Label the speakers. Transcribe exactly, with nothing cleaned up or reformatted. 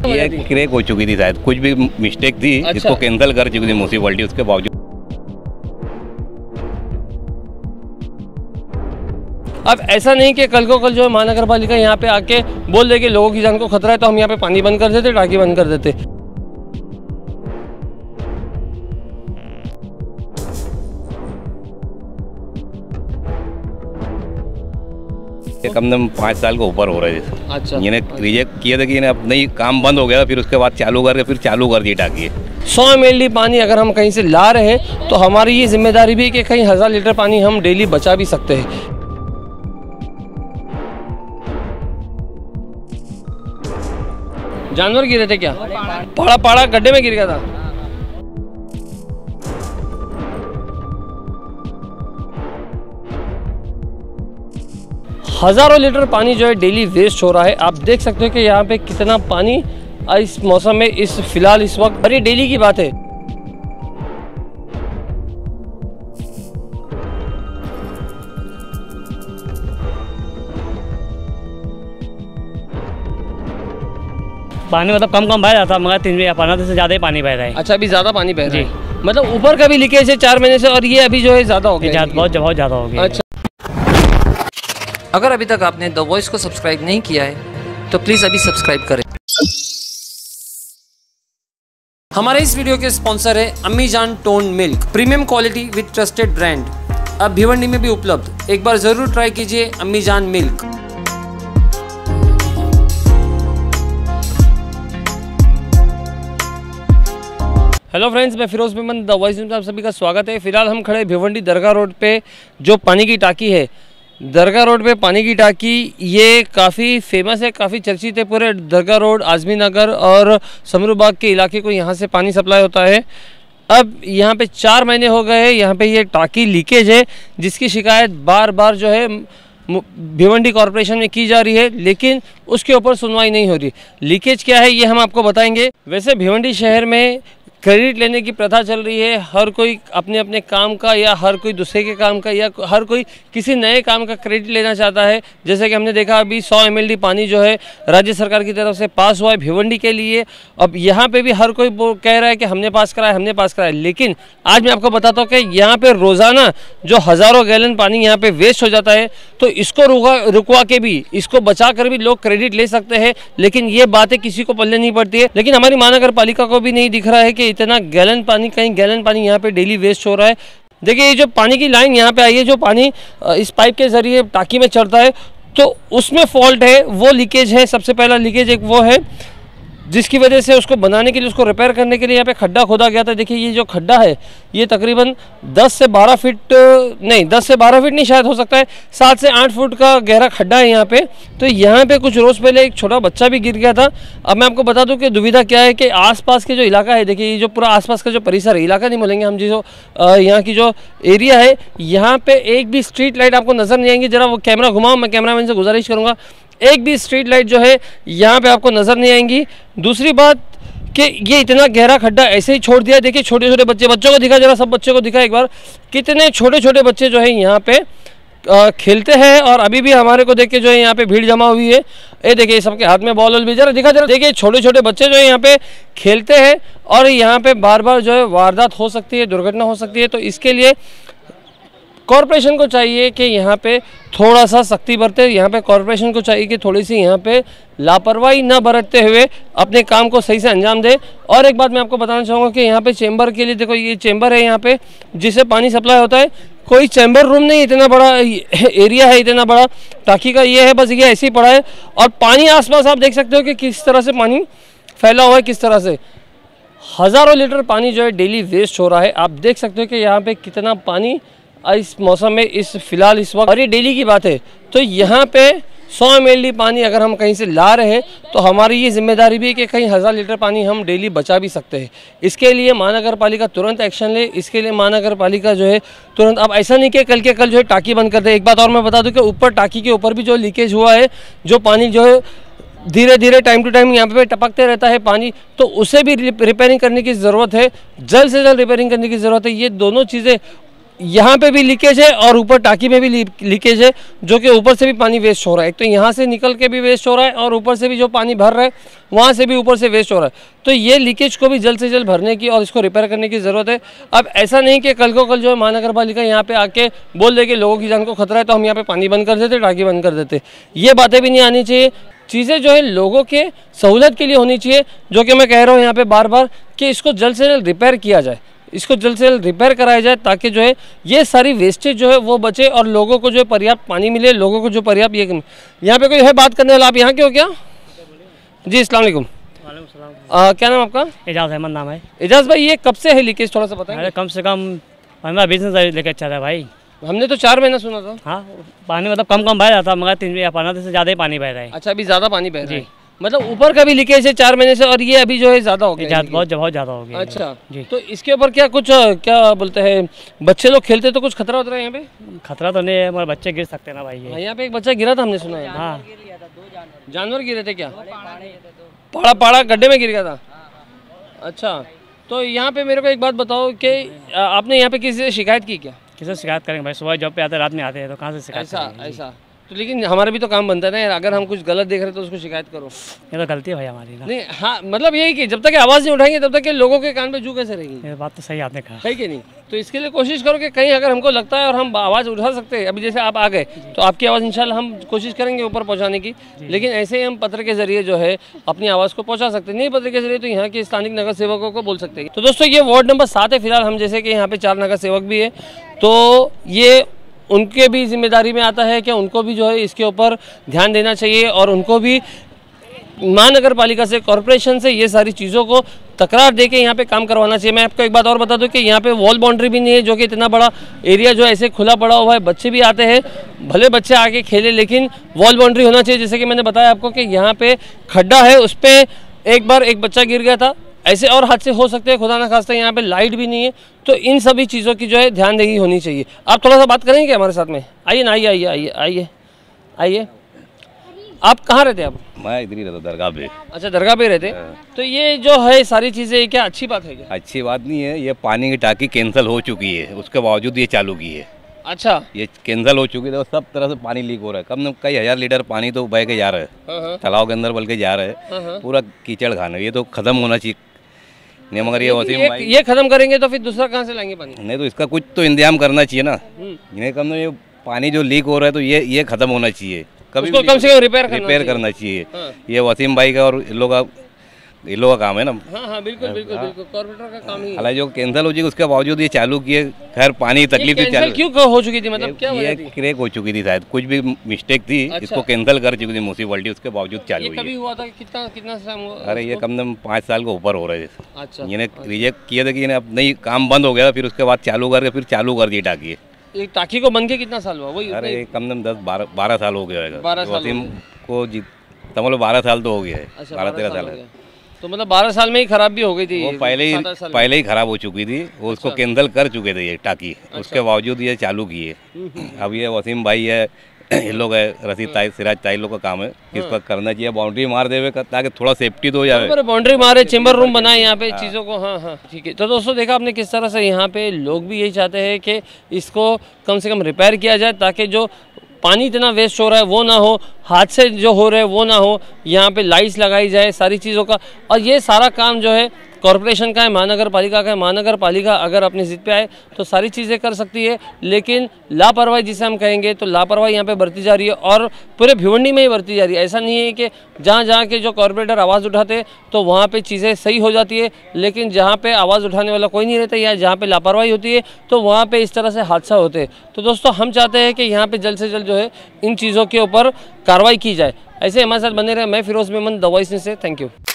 Speaker 1: ये क्रैक हो चुकी थी शायद, कुछ भी मिस्टेक थी। अच्छा। इसको कैंसिल कर चुकी थी म्यूनिसिपैलिटी, उसके बावजूद।
Speaker 2: अब ऐसा नहीं कि कल को कल जो है महानगर पालिका यहाँ पे आके बोल दे कि लोगों की जान को खतरा है तो हम यहाँ पे पानी बंद कर देते, टाँकी बंद कर देते।
Speaker 1: कम से कम पाँच साल के ऊपर हो रहे थे।
Speaker 2: अच्छा।
Speaker 1: इन्हें रिजेक्ट किया था कि इन्हें अब नहीं, काम बंद हो गया था, फिर उसके बाद चालू करके फिर चालू कर दी टाँकी।
Speaker 2: सौ एम एल डी पानी अगर हम कहीं से ला रहे हैं तो हमारी ये जिम्मेदारी भी है कि कहीं हज़ार लीटर पानी हम डेली बचा भी सकते हैं। जानवर गिरे थे क्या? पाड़ा पाड़ा गड्ढे में गिर गया था। हजारों लीटर पानी जो है डेली वेस्ट हो रहा है। आप देख सकते हो कि यहाँ पे कितना पानी इस मौसम में, इस फिलहाल इस वक्त, और ये डेली की बात है।
Speaker 3: पानी मतलब कम कम बह जाता, मगर तीन पंद्रह से ज्यादा ही पानी बह रहा है।
Speaker 2: अच्छा, अभी ज्यादा पानी बह रहा है, मतलब ऊपर का भी लीकेज है चार महीने से, और ये अभी जो है ज्यादा हो गया,
Speaker 3: बहुत बहुत ज्यादा हो गया।
Speaker 2: अच्छा, अगर अभी तक आपने द वॉइस को सब्सक्राइब नहीं किया है तो प्लीज अभी सब्सक्राइब करें। हमारे इस वीडियो के स्पॉन्सर है Ammi Jaan tone milk, premium quality with trusted brand. अब भिवंडी में भी उपलब्ध, एक बार जरूर ट्राई कीजिए अम्मी जान मिल्क। हेलो फ्रेंड्स, मैं फिरोज मेमन, द वॉइस में आप सभी का स्वागत है। फिलहाल हम खड़े भिवंडी दरगाह रोड पे, जो पानी की टाकी है। दरगाह रोड पे पानी की टाकी ये काफ़ी फेमस है, काफ़ी चर्चित है। पूरे दरगाह रोड, आज़मी नगर और समरू बाग के इलाके को यहाँ से पानी सप्लाई होता है। अब यहाँ पे चार महीने हो गए हैं, यहाँ पे ये टाकी लीकेज है, जिसकी शिकायत बार बार जो है भिवंडी कॉरपोरेशन में की जा रही है, लेकिन उसके ऊपर सुनवाई नहीं हो रही। लीकेज क्या है ये हम आपको बताएंगे। वैसे भिवंडी शहर में क्रेडिट लेने की प्रथा चल रही है। हर कोई अपने अपने काम का, या हर कोई दूसरे के काम का, या हर कोई किसी नए काम का क्रेडिट लेना चाहता है। जैसे कि हमने देखा अभी सौ एम एल डी पानी जो है राज्य सरकार की तरफ से पास हुआ है भिवंडी के लिए। अब यहाँ पे भी हर कोई कह रहा है कि हमने पास कराया, हमने पास कराया, लेकिन आज मैं आपको बताता हूँ कि यहाँ पे रोज़ाना जो हज़ारों गैलन पानी यहाँ पे वेस्ट हो जाता है, तो इसको रुका रुकवा के भी, इसको बचा कर भी लोग क्रेडिट ले सकते हैं, लेकिन ये बातें किसी को पल्ले नहीं पड़ती है। लेकिन हमारी महानगर पालिका को भी नहीं दिख रहा है कि इतना गैलन पानी, कहीं गैलन पानी यहाँ पे डेली वेस्ट हो रहा है। देखिए ये जो पानी की लाइन यहाँ पे आई है, जो पानी इस पाइप के जरिए टाकी में चढ़ता है, तो उसमें फॉल्ट है, वो लीकेज है। सबसे पहला लीकेज एक वो है जिसकी वजह से उसको बनाने के लिए, उसको रिपेयर करने के लिए यहाँ पे खड्डा खोदा गया था। देखिए ये जो खड्डा है ये तकरीबन दस से बारह फीट नहीं दस से बारह फीट नहीं शायद हो सकता है, सात से आठ फुट का गहरा खड्डा है यहाँ पे। तो यहाँ पे कुछ रोज़ पहले एक छोटा बच्चा भी गिर गया था। अब मैं आपको बता दूँ कि दुविधा क्या है कि आसपास के जो इलाका है, देखिए ये जो पूरा आसपास का जो परिसर है, इलाका नहीं बोलेंगे हम, जो यहाँ की जो एरिया है, यहाँ पे एक भी स्ट्रीट लाइट आपको नज़र नहीं आएंगी। जरा वो कैमरा घुमाओ, मैं कैमरामैन से गुजारिश करूँगा, एक भी स्ट्रीट लाइट जो है यहाँ पे आपको नज़र नहीं आएंगी। दूसरी बात कि ये इतना गहरा खड्डा ऐसे ही छोड़ दिया। देखिए छोटे छोटे बच्चे, बच्चों को दिखा, जरा सब बच्चों को दिखा एक बार, कितने छोटे छोटे बच्चे जो है यहाँ पे आ, खेलते हैं। और अभी भी हमारे को देख के जो है यहाँ पे भीड़ जमा हुई है। ये देखिए सबके हाथ में बॉल भी, जरा दिखा जरा, देखिए छोटे छोटे बच्चे जो है यहाँ पे खेलते हैं, और यहाँ पे बार बार जो है वारदात हो सकती है, दुर्घटना हो सकती है। तो इसके लिए कॉरपोरेशन को चाहिए कि यहाँ पे थोड़ा सा सख्ती बरते। यहाँ पे कॉरपोरेशन को चाहिए कि थोड़ी सी यहाँ पे लापरवाही न बरतते हुए अपने काम को सही से अंजाम दे। और एक बात मैं आपको बताना चाहूँगा कि यहाँ पे चेंबर के लिए, देखो ये चेंबर है यहाँ पे जिससे पानी सप्लाई होता है। कोई चैम्बर रूम नहीं, इतना बड़ा एरिया है, इतना बड़ा टाकी का ये है, बस ये ऐसे ही पड़ा है। और पानी आसपास आप देख सकते हो कि किस तरह से पानी फैला हुआ है, किस तरह से हज़ारों लीटर पानी जो है डेली वेस्ट हो रहा है। आप देख सकते हो कि यहाँ पे कितना पानी इस मौसम में, इस फिलहाल इस वक्त, और ये डेली की बात है। तो यहाँ पे सौ एम एल डी पानी अगर हम कहीं से ला रहे हैं तो हमारी ये जिम्मेदारी भी है कि कहीं हज़ार लीटर पानी हम डेली बचा भी सकते हैं। इसके लिए महानगर पालिका तुरंत एक्शन ले। इसके लिए महानगर पालिका जो है तुरंत, अब ऐसा नहीं कि कल के कल जो है टाकी बंद कर दे। एक बात और मैं बता दूं कि ऊपर टाकी के ऊपर भी जो लीकेज हुआ है, जो पानी जो है धीरे धीरे टाइम टू टाइम यहाँ पे टपकते रहता है पानी, तो उसे भी रिपेयरिंग करने की ज़रूरत है, जल्द से जल्द रिपेयरिंग करने की ज़रूरत है। ये दोनों चीज़ें यहाँ पे भी लीकेज है और ऊपर टाकी में भी लीकेज है, जो कि ऊपर से भी पानी वेस्ट हो रहा है। एक तो यहाँ से निकल के भी वेस्ट हो रहा है और ऊपर से भी जो पानी भर रहा है वहाँ से भी ऊपर से वेस्ट हो रहा है। तो ये लीकेज को भी जल्द से जल्द भरने की और इसको रिपेयर करने की ज़रूरत है। अब ऐसा नहीं कि कल को कल जो है महानगर पालिका यहाँ पे आके बोल दे कि लोगों की जान को खतरा है तो हम यहाँ पे पानी बंद कर देते, टाकी बंद कर देते। ये बातें भी नहीं आनी चाहिए। चीज़ें जो है लोगों के सहूलत के लिए होनी चाहिए, जो कि मैं कह रहा हूँ यहाँ पे बार बार कि इसको जल्द से जल्द रिपेयर किया जाए, इसको जल्द से जल्द रिपेयर कराया जाए, ताकि जो है ये सारी वेस्टेज जो है वो बचे और लोगों को जो है पर्याप्त पानी मिले, लोगों को जो पर्याप्त ये। यहाँ पे कोई है बात करने वाला? आप यहाँ के हो क्या? जी अस्सलाम वालेकुम। आ, क्या नाम आपका?
Speaker 3: एजाज अहमद नाम है।
Speaker 2: एजाज भाई, ये कब से है लीकेज, थोड़ा सा बताएं?
Speaker 3: अरे कम से कम पंद्रह बीस दिन लेके अच्छा था भाई।
Speaker 2: हमने तो चार महीना सुना था।
Speaker 3: हाँ, पानी मतलब कम कम बह जाता, मगर तीन या पंद्रह दिन से ज़्यादा ही पानी बह रहा है।
Speaker 2: अच्छा, अभी ज़्यादा पानी बह रहा है, मतलब ऊपर का भी लीकेज है चार महीने से और ये अभी जो है ज़्यादा हो गया,
Speaker 3: बहुत बहुत ज़्यादा हो गया।
Speaker 2: अच्छा जी। तो इसके ऊपर क्या कुछ क्या बोलते हैं, बच्चे लोग खेलते तो कुछ खतरा होता है यहाँ पे?
Speaker 3: खतरा तो नहीं है, मगर बच्चे गिर सकते हैं ना भाई।
Speaker 2: यहाँ पे एक बच्चा गिरा था, हमने सुना है।
Speaker 3: हाँ,
Speaker 2: जानवर गिरे थे क्या? पाड़ा पाड़ा गड्ढे में गिर गया था। अच्छा, तो यहाँ पे मेरे को एक बात बताओ कि आपने यहाँ पे किसी से शिकायत की क्या?
Speaker 3: किसी से शिकायत करेंगे भाई, सुबह जॉब पे आते रात में आते हैं तो कहाँ से शिकायत? ऐसा
Speaker 2: ऐसा तो लेकिन हमारा भी तो काम बनता है ना यार, अगर हम कुछ गलत देख रहे हैं तो उसको शिकायत करो।
Speaker 3: ये तो गलती है भाई हमारी ना।
Speaker 2: नहीं, हाँ, मतलब यही कि जब तक आवाज़ नहीं उठाएंगे तब तक के लोगों के कान पे जू कैसे रहेगी?
Speaker 3: ये बात तो सही आपने कहा
Speaker 2: है कि नहीं? तो इसके लिए कोशिश करो कि कहीं अगर हमको लगता है और हम आवाज़ उठा सकते हैं, अभी जैसे आप आ गए तो आपकी आवाज़ इंशाल्लाह हम कोशिश करेंगे ऊपर पहुँचाने की, लेकिन ऐसे ही हम पत्र के जरिए जो है अपनी आवाज़ को पहुँचा सकते हैं। नहीं पत्र के जरिए तो यहाँ के स्थानिक नगर सेवकों को बोल सकते हैं। तो दोस्तों, ये वार्ड नंबर सात है फिलहाल, हम जैसे कि यहाँ पे चार नगर सेवक भी है, तो ये उनके भी जिम्मेदारी में आता है कि उनको भी जो है इसके ऊपर ध्यान देना चाहिए और उनको भी महानगर पालिका से, कॉरपोरेशन से ये सारी चीज़ों को तकरार दे के यहाँ पे काम करवाना चाहिए। मैं आपको एक बात और बता दूं कि यहाँ पे वॉल बाउंड्री भी नहीं है, जो कि इतना बड़ा एरिया जो ऐसे खुला पड़ा हुआ है, बच्चे भी आते हैं, भले बच्चे आके खेले, लेकिन वॉल बाउंड्री होना चाहिए। जैसे कि मैंने बताया आपको कि यहाँ पे खड्डा है, उस पर एक बार एक बच्चा गिर गया था, ऐसे और हादसे हो सकते हैं, खुदा ना खास्ता। यहाँ पे लाइट भी नहीं है, तो इन सभी चीज़ों की जो है ध्यानदेही होनी चाहिए। आप थोड़ा सा बात करेंगे क्या हमारे साथ में? आइए ना, आइए आइए आइए आइए आइए। आप कहाँ रहते हैं? आप?
Speaker 1: मैं इधर ही रहता, दरगाह पे।
Speaker 2: अच्छा, दरगाह पे रहते हैं। तो ये जो है सारी चीज़ें क्या अच्छी बात है क्या?
Speaker 1: अच्छी बात नहीं है, ये पानी की टाकी कैंसिल हो चुकी है, उसके बावजूद ये चालू की है।
Speaker 2: अच्छा,
Speaker 1: ये कैंसिल हो चुकी है, सब तरह से पानी लीक हो रहा है, कम कई हजार लीटर पानी तो बह के जा रहा है, तालाब के अंदर बल के जा रहा है, पूरा कीचड़ खाना। ये तो खत्म होना चाहिए नहीं, मगर ये वसीम भाई
Speaker 2: ये खत्म करेंगे तो फिर दूसरा कहाँ से लाएंगे पानी?
Speaker 1: नहीं, तो इसका कुछ तो इंतजाम करना चाहिए ना। इन्हें कम ये पानी जो लीक हो रहा है तो ये ये खत्म होना चाहिए, कभी
Speaker 2: उसको कम से कम रिपेयर करना
Speaker 1: रिपेयर करना चाहिए। ये वसीम भाई का और इन लोग का इन लोग का काम है ना।
Speaker 2: हाँ हाँ, बिल्कुल बिल्कुल बिल्कुल, कॉर्पोरेटर का काम ही है।
Speaker 1: हालांकि जो कैंसिल हो चुकी उसके बावजूद ये चालू किए, खैर पानी तकलीफ थी,
Speaker 2: चालू क्यों हो चुकी थी, मतलब क्या
Speaker 1: ये क्रैक हो चुकी थी शायद, कुछ भी मिस्टेक थी, इसको कैंसिल कर चुकी थी म्यूनसिपैलिटी, उसके बावजूद चालू हुई।
Speaker 2: कभी हुआ था? कितना कितना टाइम हुआ?
Speaker 1: अरे ये कम से कम पाँच साल के ऊपर हो रहे थे।
Speaker 2: अच्छा,
Speaker 1: इन्हें रिजेक्ट किया था कि इन्हें अब नहीं, काम बंद हो गया था, फिर उसके बाद चालू करके फिर चालू कर दी टाकी।
Speaker 2: एक टाकी को बन के कितना साल हुआ? वही
Speaker 1: अरे कम से कम दस बारह बारह साल हो गया
Speaker 2: बारह साल
Speaker 1: वसीम को जी, समझ बारह साल तो हो गया है।
Speaker 2: अच्छा,
Speaker 1: बारह तेरह साल है,
Speaker 2: तो मतलब बारह साल में ही खराब भी हो गई थी।
Speaker 1: वो पहले ही पहले ही खराब हो चुकी थी, वो उसको कैंसिल कर चुके थे ये टाकी, उसके बावजूद ये चालू किए। अब ये वसीम भाई है, ये लोग है, रसीद ताई, सिराज ताई लोग का काम है, इसको करना चाहिए, बाउंड्री मार देवे ताकि थोड़ा सेफ्टी तो हो जाए।
Speaker 2: बाउंड्री मारे, चेंबर रूम बनाए यहाँ पे चीज़ों को। हाँ हाँ, ठीक है। तो दोस्तों, देखा आपने किस तरह से यहाँ पे लोग भी यही चाहते हैं कि इसको कम से कम रिपेयर किया जाए, ताकि जो पानी इतना वेस्ट हो रहा है वो ना हो, हादसे जो हो रहे हैं वो ना हो, यहाँ पे लाइट्स लगाई जाए सारी चीज़ों का। और ये सारा काम जो है कॉरपोरेशन का है, महानगर पालिका का है। महानगर पालिका अगर अपनी जिद पे आए तो सारी चीज़ें कर सकती है, लेकिन लापरवाही जिसे हम कहेंगे तो लापरवाही यहाँ पे बरती जा रही है और पूरे भिवंडी में ही बरती जा रही है। ऐसा नहीं है कि जहाँ जहाँ के जो कॉरपोरेटर आवाज़ उठाते तो वहाँ पे चीज़ें सही हो जाती है, लेकिन जहाँ पे आवाज़ उठाने वाला कोई नहीं रहता या जहाँ पे लापरवाही होती है तो वहाँ पे इस तरह से हादसा होते हैं। तो दोस्तों, हम चाहते हैं कि यहाँ पे जल्द से जल्द जो है इन चीज़ों के ऊपर कार्रवाई की जाए। ऐसे हमारे साथ बने रहे। मैं Firoz Memon, the voice news से, थैंक यू।